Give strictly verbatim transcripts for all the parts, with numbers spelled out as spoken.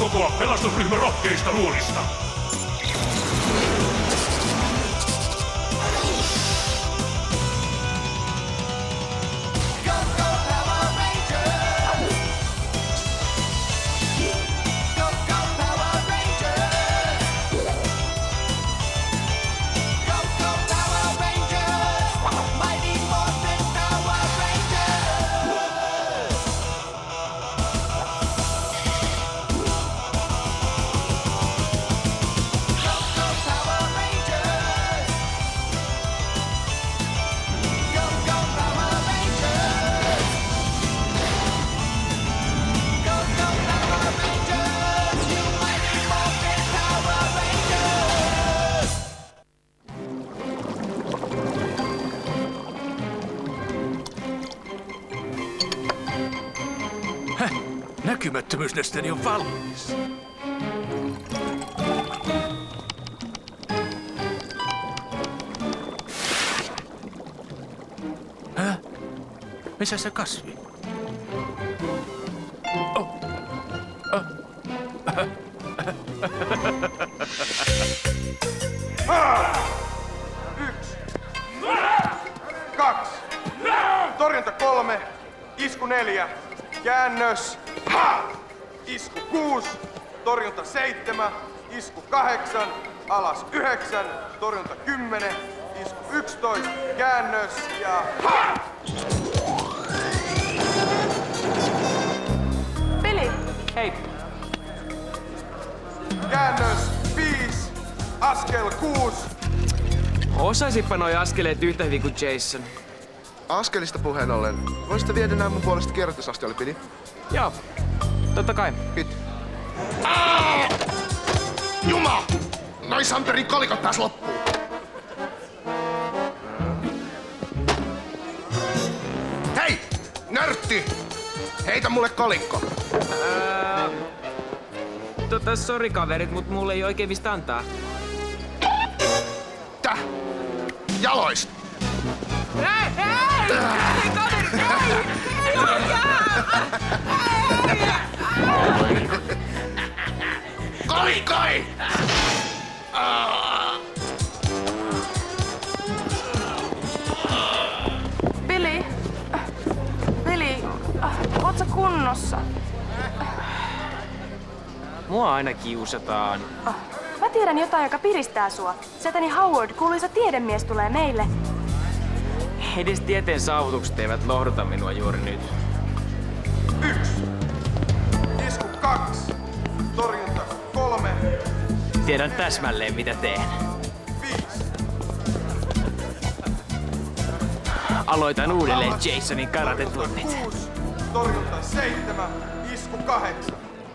kokoa pelastusryhmä rohkeista nuorista. Näkymättömyysnesteeni on valmis. Häh? Missä se kasvi? Oh. Oh. Yksi. Kaksi. Torjunta kolme. Isku neljä. Käännös. Ha! Isku kuusi. Torjunta seitsemän. Isku kahdeksan. Alas yhdeksän. Torjunta kymmenen. Isku yksitoista. Käännös ja ha! Billy! Hei! Käännös viisi. Askel kuusi. Osaisitpa noi askeleet yhtä hyvin kuin Jason. Askelista puheen ollen, voisitte viedä nämä mun puolesta kierrätysastialle, Pidi? Joo, totta kai. Kiitos. Juma! Noi Santerin kolikot taas loppuu. Hei! Nörtti! Heitä mulle kolikko. Ää... Tota, sori kaverit, mut mulle ei oikein mistä antaa. Täh? Jaloista! Hei! Hei! Hei, kaveri! Hei! Hei! Kolikkoi! Billy! Billy! Oot sä kunnossa? Mua aina kiusataan. Mä tiedän jotain, joka piristää sua. Setäni Howard, kuuluisa tiedemies, tulee meille. Edes tieteen saavutukset eivät lohduta minua juuri nyt. Yksi. Isku kaksi. Torjunta kolme. Tiedän täsmälleen mitä teen. Viisi. Aloitan uudelleen Jasonin karatetunnit. Kuusi. Torjunta seitsemän. Isku kahdeksan.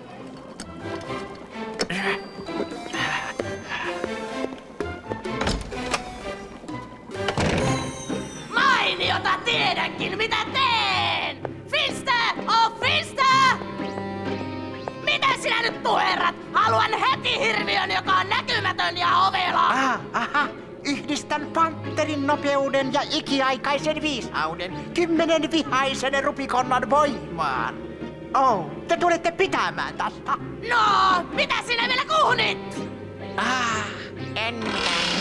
Mainiota tiedänkin mitä teen! Finste! Oh Finste! Mitä sinä nyt puherrat? Haluan heti hirviön, joka on näkymätön ja ovela! Ah, aha. Yhdistän panterin nopeuden ja ikiaikaisen viisauden kymmenen vihaisen rupikonnan voimaan. Oh, te tulette pitämään tästä. No, mitä sinä vielä kuhnit? Ah, en mitään.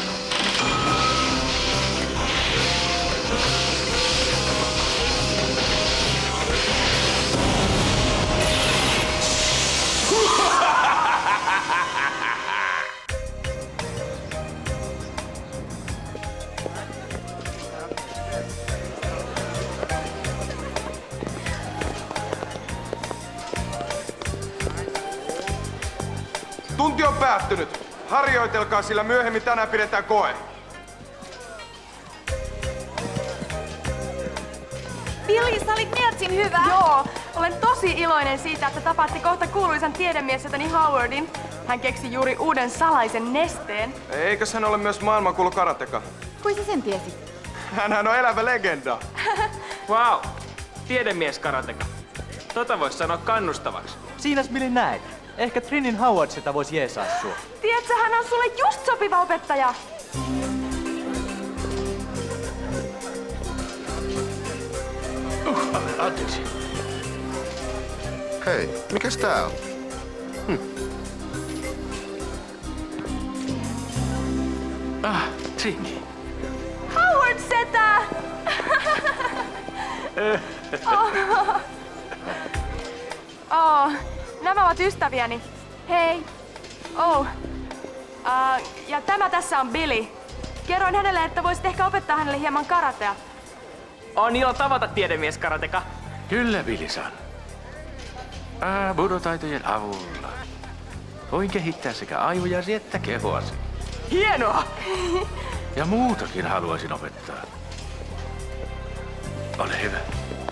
Tunti on päättynyt. Harjoitelkaa, sillä myöhemmin tänään pidetään koe. Billy, sä olit Nertsin hyvä! Joo, olen tosi iloinen siitä, että tapaatte kohta kuuluisan tiedemiesetäni Howardin. Hän keksi juuri uuden salaisen nesteen. Eikös hän ole myös maailmankuulu karateka? Kuin sä sen tiesit? Hänhän on elävä legenda. Wow, tiedemies karateka. Tota vois sanoa kannustavaksi. Siinäs Billy näet. Ehkä Trinin Howard sitä vois jeesaa sua. Tiedätkö, hän on sulle just sopiva opettaja. Uh, anteeksi. Hei, mikäs tää on? Hm. Ah, Trini. Howard setä! oh. oh, nämä ovat ystäviäni. Hei. Oh. Uh, ja tämä tässä on Billy. Kerroin hänelle, että voisit ehkä opettaa hänelle hieman karatea. On ilo tavata tiedemies karateka. Kyllä, Billy-san. Ah, budotaitojen avulla voin kehittää sekä aivojasi että kehoasi. Hienoa! Ja muutakin haluaisin opettaa. Ole hyvä.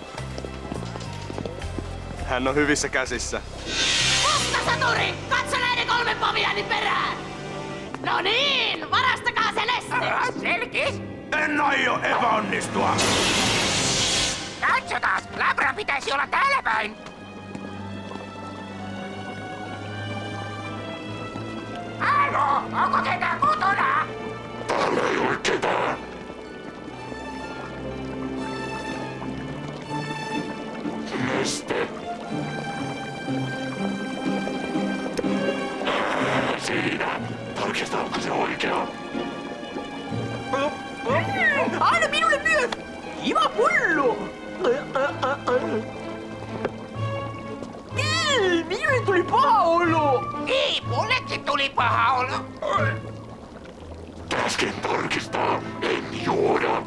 Hän on hyvissä käsissä. Mustasaturi, katso näiden kolmen poviani perään! No niin, varastakaa se neste! Älä selkis! En aio epäonnistua! Katsotaas, labra pitäisi olla täällä päin! Halo, onko ketään kotona? Täällä ei ole ketään! Neste! Siinä! Tarkistetaanko se oikea? Aina minulle myös! Kiva pullo! Ei, minulle tuli paha olo! Ei, mullekin tuli paha olo! Käsken tarkistaa, en juoda!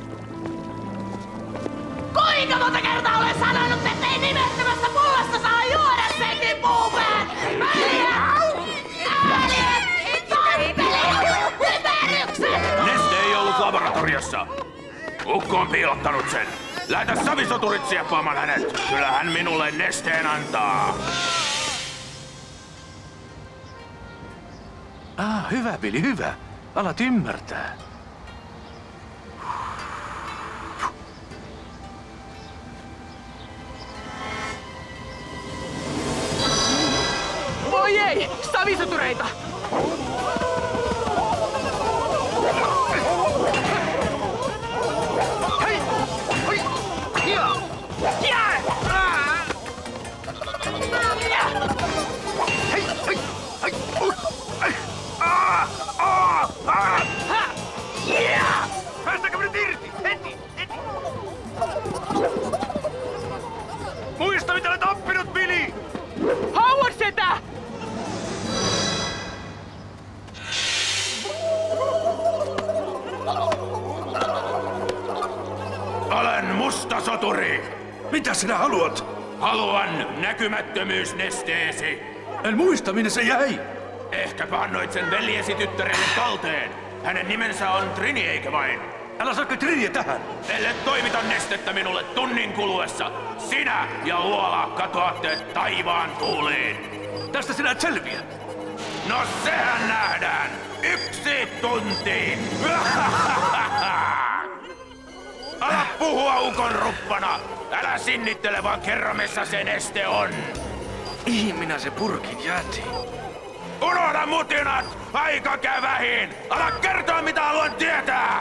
Kuinka monta kertaa olen sanonut, ettei nimettömästä pullosta saa juoda senkin puupään! Neste ei ollut laboratoriossa! Ukko on piilottanut sen! Lähetä savisoturit sieppaamaan hänet! Kyllä hän minulle nesteen antaa! Ah, hyvä, Billy, hyvä. Alat ymmärtää. Voi ei! Savisotureita! Hei! Hoi! Ja! Ja! Hei! Hei! Hei! Ai! Ah! Ah! Ah! Ja! Päästäkö nyt irti? Heti! Heti! Muista, mitä olet oppinut, Billy! Howard setä! Olen musta soturi! Mitä sinä haluat? Haluan näkymättömyysnesteesi! En muista, minne se jäi. Ehkäpä annoit sen veljesi tyttärelle talteen. Hänen nimensä on Trini, eikä vain? Älä saakka Triniä tähän. Ellet toimita nestettä minulle tunnin kuluessa, sinä ja Luola katoatte taivaan tuuliin. Tästä sinä et selviä. No sehän nähdään. Yksi tunti. Ala puhua ukon ruppana. Älä sinnittele, vaan kerro missä se neste on. Mihin minä se purkin jätin? Unohda mutinat! Aika käy vähin! Ala kertoa mitä haluan tietää!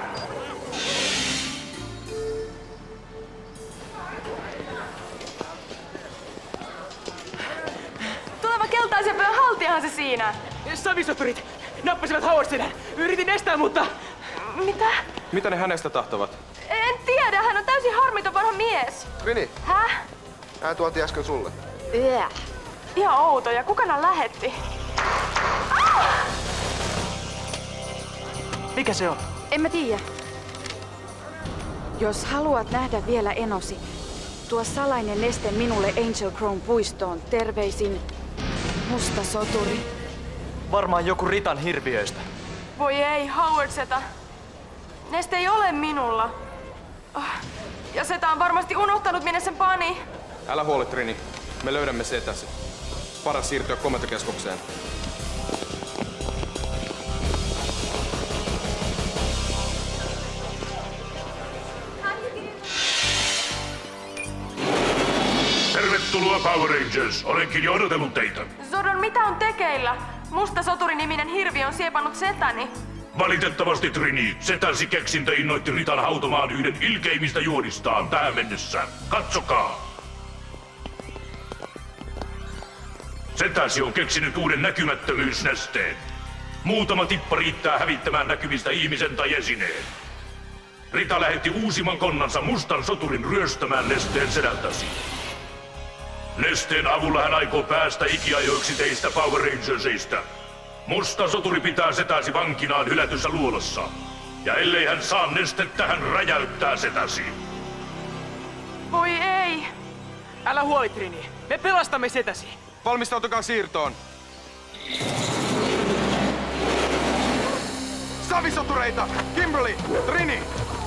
Tuleva keltaisen pöydän haltijahan se siinä. Savisoturit nappasivat Howard sedän. Yritin estää, mutta... Mitä? Mitä ne hänestä tahtovat? En tiedä, hän on täysin harmiton vanha mies. Vini, Häh? hän tuotiin äsken sulle. Yeah. Ihan outo, ja kuka nää lähetti? Ah! Mikä se on? En mä tiedä. Jos haluat nähdä vielä enosi, tuo salainen neste minulle Angel Crown puistoon. Terveisin musta soturi. Varmaan joku Ritan hirviöistä. Voi ei, Howard setä. Neste ei ole minulla. Oh. Ja setä on varmasti unohtanut, minne sen pani. Älä huoli, Trini. Me löydämme setäsi. Paras siirtyä komentokeskukseen. Tervetuloa Power Rangers. Olenkin jo odotellut teitä. Zordon, mitä on tekeillä? Musta soturi-niminen hirviö on siepannut setäni. Valitettavasti, Trini, setäsi keksintö innoitti Ritan hautomaan yhden ilkeimmistä juonistaan tähän mennessä. Katsokaa! Setäsi on keksinyt uuden näkymättömyysnesteen. Muutama tippa riittää hävittämään näkymistä ihmisen tai esineen. Rita lähetti uusimman konnansa mustan soturin ryöstämään nesteen sedältäsi. Nesteen avulla hän aikoo päästä ikiajoiksi teistä Power Rangersista. Musta soturi pitää setäsi vankinaan hylätyssä luolassa. Ja ellei hän saa nestettä, hän räjäyttää setäsi. Voi ei. Älä huoli, Trini. Me pelastamme setäsi. Valmistautukaa siirtoon. Savisotureita! Kimberly! Trini!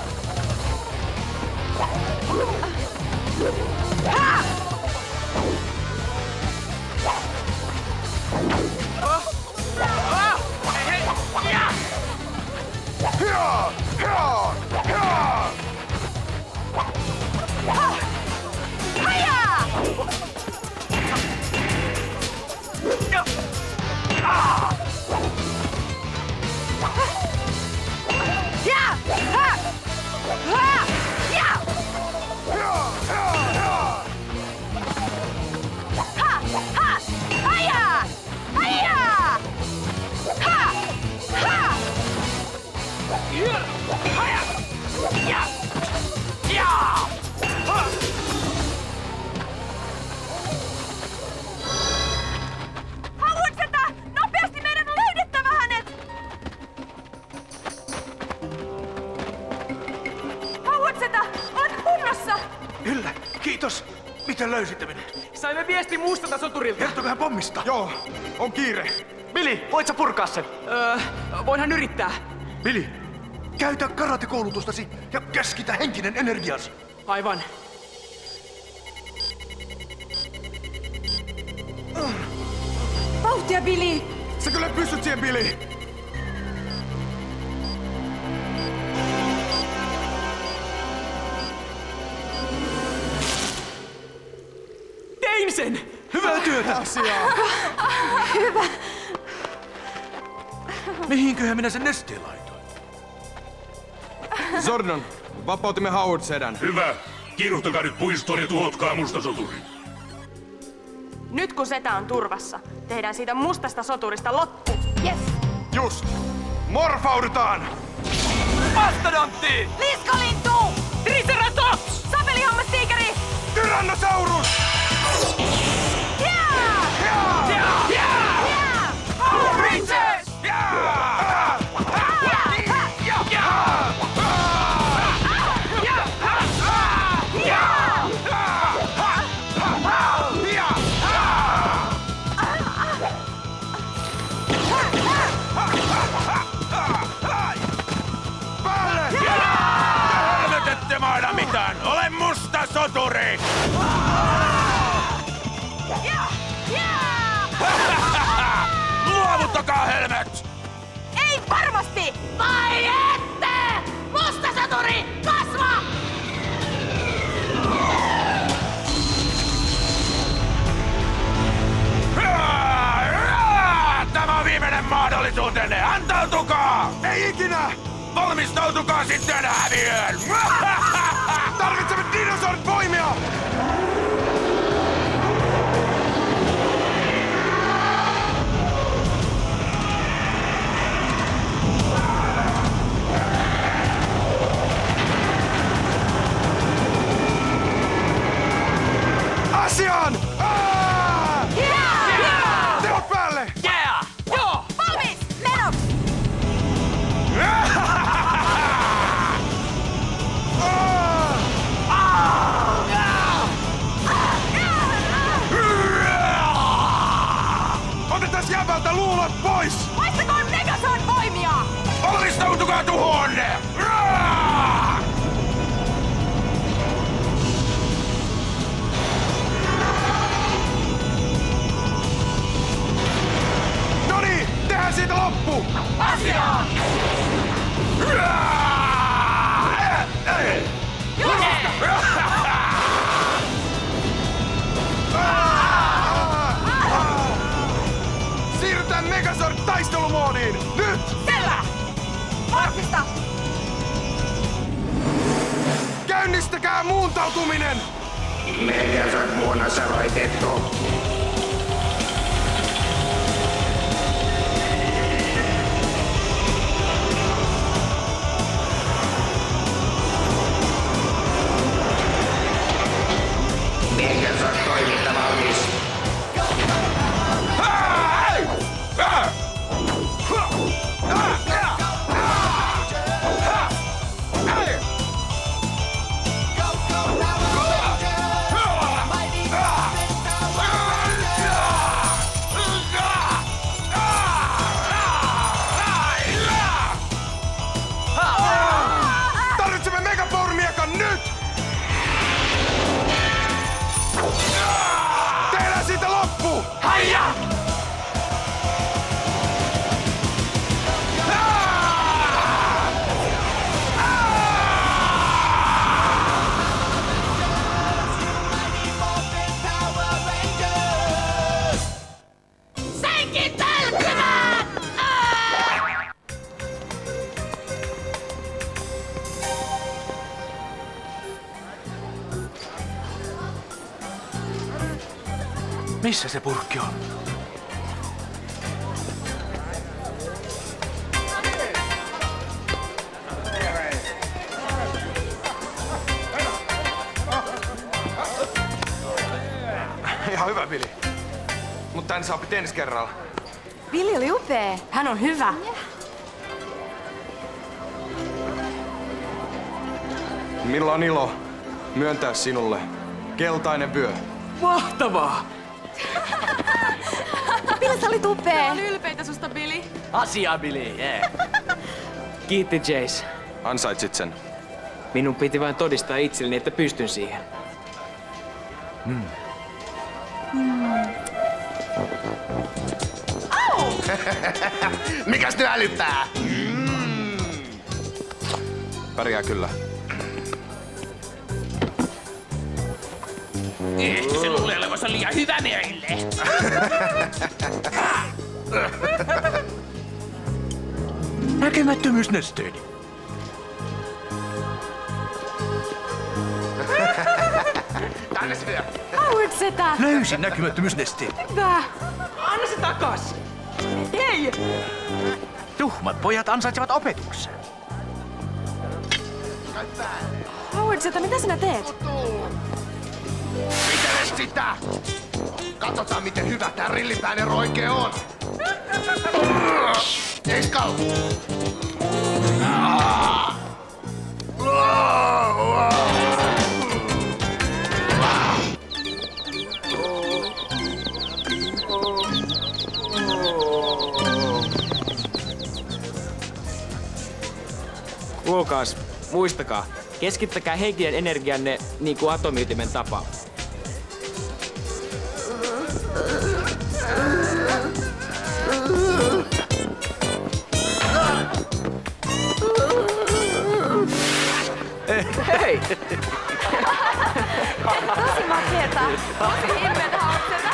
Ha! Oh! Oh! Hei, hei! Ja! Hia! Hia! Hia! Ha! Haja! Ja! Ah! Ja! Ha! Ha! Ja! Hia! Hia! Hia! Ha! Ha! Haja! Haja! Ha! Ha! Ja! Haja! Ja! Ja! Ha! Howard-setä! Nopeasti meidän on löydettävä hänet! Howard-setä! Olet kunnossa! Kyllä, kiitos. Miten löysitte minut? Saimme viesti mustalta soturilta. Kertokaa pommista. Joo, on kiire. Billy, voit sä purkaa sen? Öö, voinhan yrittää. Billy, käytä karatekoulutustasi ja keskitä henkinen energiasi. Aivan. Vauhtia, Billy! Sä kyllä pystyt siihen, Billy. Tein sen! Hyvää työtä! Asiaa. Hyvä. Mihinköhän minä sen nesteen laitoin? Zordon, vapautimme Howard-sedän. Hyvä. Kiiruhtakaa nyt puistoon ja tuhotkaa musta soturi. Nyt kun setä on turvassa, tehdään siitä mustasta soturista loppu. Yes! Just! Morfaudutaan! Mastodontti! Liskolintu! Triceratops! Sapelihammastiikeri! Tyrannosaurus! Jaa! Jaa! Ja! Jaa! Power Rangers! Jaa! Ette maada mitään! Olen musta soturi! Luovuttakaa helmet! Ei varmasti! Vai ette! Musta saturi, kasva! Tämä on viimeinen mahdollisuutenne! Antautukaa! Ei ikinä! Valmistautukaa sitten häviöön! Tarvitsemme dinosaurit voimia! Asiaan! Aa! Yeah! Yeah! Tehot päälle! Yeah! Joo! Valmis! Meno! Otetaan jäbältä luulot pois! Maistakoon Megazord voimia! Valmistautukaa tuhoonne! Noniin, tehdään siitä loppu! Asiaan! Siirrytään Megazord taistelumoodiin! Nyt! Selvä! Vahvista! Käynnistäkää muuntautuminen! Megazord muunnossa voitettu. Missä se purkki on? Ihan hyvä, Billy. Mut tän saa ensi kerralla. Billy oli upea. Hän on hyvä. Minulla on ilo myöntää sinulle keltainen vyö. Mahtavaa! Billy, sä olit upea. Mä oon ylpeitä susta, Billy. Asiaa, Billy, yeah. Kiitti, Jace. Ansaitsit sen. Minun piti vain todistaa itselleni, että pystyn siihen. Mm. Mm. Mikäs nyt älyttää? Mm. Pärjää kyllä. Ehkä se luulee olevansa liian hyvä meille. Näkemättömyysnesteeni. Tänne se vielä. Howard setä. Löysin näkymättömyysnesteen. Hyvä. Anna se takas. Hei. Tuhmat pojat ansaitsevat opetuksen. Howard setä, mitä sinä teet? Pitele sitä! Katsotaan, miten hyvä tää rillipäinen roike on. Eiskal! Kuulkaas, muistakaa, keskittäkää henkinen energianne niin kuin atomiytimen tapa. Hei! Tosi makeeta. Tosi himmeitä, Howard setä.